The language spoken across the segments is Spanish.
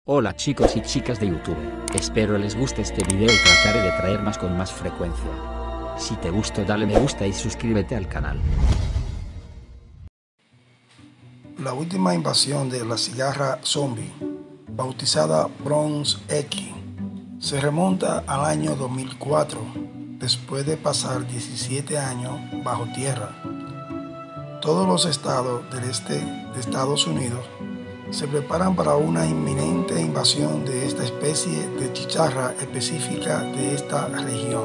Hola chicos y chicas de YouTube, espero les guste este video y trataré de traer más con más frecuencia. Si te gustó dale me gusta y suscríbete al canal. La última invasión de la cigarra zombie, bautizada Bronze X, se remonta al año 2004, después de pasar 17 años bajo tierra. Todos los estados del este de Estados Unidos se preparan para una inminente invasión de esta especie de chicharra específica de esta región.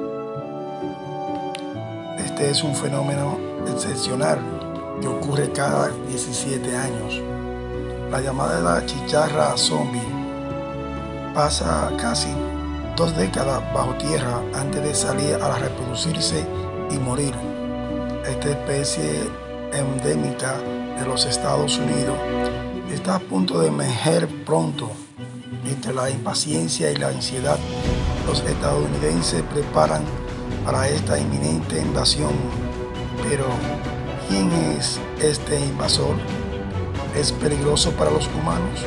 Este es un fenómeno excepcional que ocurre cada 17 años. La llamada chicharra zombie pasa casi 2 décadas bajo tierra antes de salir a reproducirse y morir. Esta especie endémica de los Estados Unidos está a punto de emerger pronto. Entre la impaciencia y la ansiedad, los estadounidenses preparan para esta inminente invasión. Pero, ¿quién es este invasor? ¿Es peligroso para los humanos?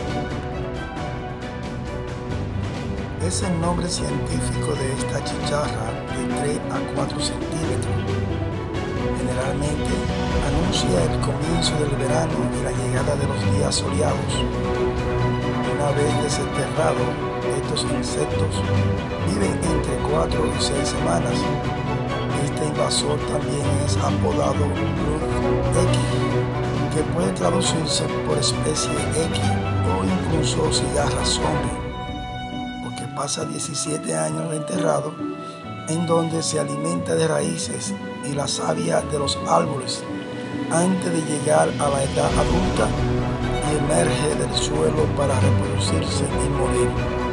Es el nombre científico de esta chicharra de 3 a 4 centímetros. Generalmente anuncia el comienzo del verano y la llegada de los días soleados. Una vez desenterrados, estos insectos viven entre 4 y 6 semanas. Este invasor también es apodado Blood X, que puede traducirse por especie X o incluso cigarra zombie, porque pasa 17 años enterrado, en donde se alimenta de raíces y la savia de los árboles antes de llegar a la edad adulta y emerge del suelo para reproducirse y morir.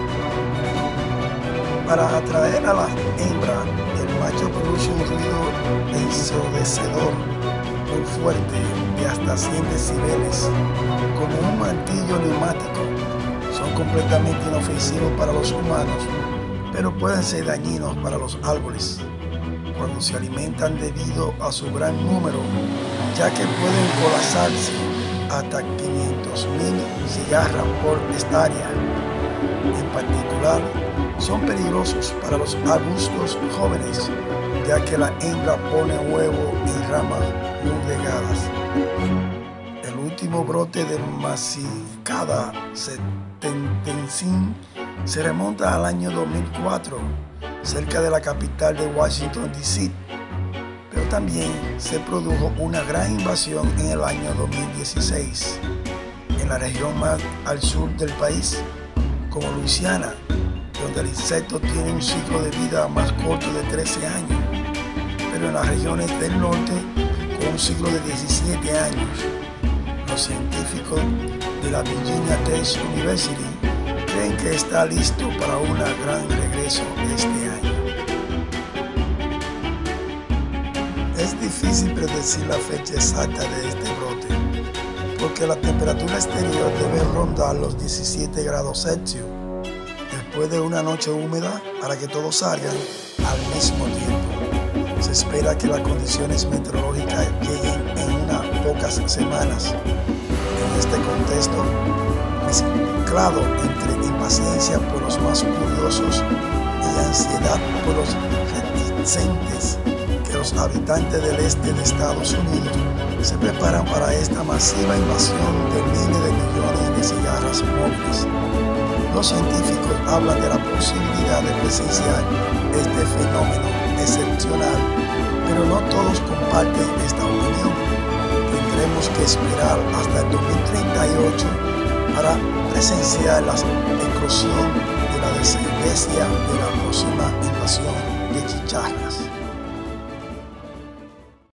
Para atraer a la hembra, el macho produce un ruido ensordecedor muy fuerte de hasta 100 decibeles, como un martillo neumático. Son completamente inofensivos para los humanos, pero pueden ser dañinos para los árboles cuando se alimentan debido a su gran número, ya que pueden colapsarse hasta 500.000 cigarras por hectárea. En particular, son peligrosos para los arbustos jóvenes, ya que la hembra pone huevo en ramas muy delgadas. El último brote de Masicada setentencin se remonta al año 2004, cerca de la capital de Washington, D.C., pero también se produjo una gran invasión en el año 2016 en la región más al sur del país, como Luisiana, donde el insecto tiene un ciclo de vida más corto de 13 años, pero en las regiones del norte con un ciclo de 17 años. Los científicos de la Virginia Tech University creen que está listo para un gran regreso este año. Es difícil predecir la fecha exacta de este brote, porque la temperatura exterior debe rondar los 17 grados Celsius, después de una noche húmeda para que todos salgan al mismo tiempo. Se espera que las condiciones meteorológicas lleguen en unas pocas semanas. En este contexto, mezclado entre impaciencia por los más curiosos y ansiedad por los reticentes, que los habitantes del este de Estados Unidos se preparan para esta masiva invasión de miles de millones de cigarras móviles. Los científicos hablan de la posibilidad de presenciar este fenómeno excepcional, pero no todos comparten esta opinión. Tendremos que esperar hasta el 2038 para presenciar la eclosión de la descendencia de la próxima invasión de chicharras.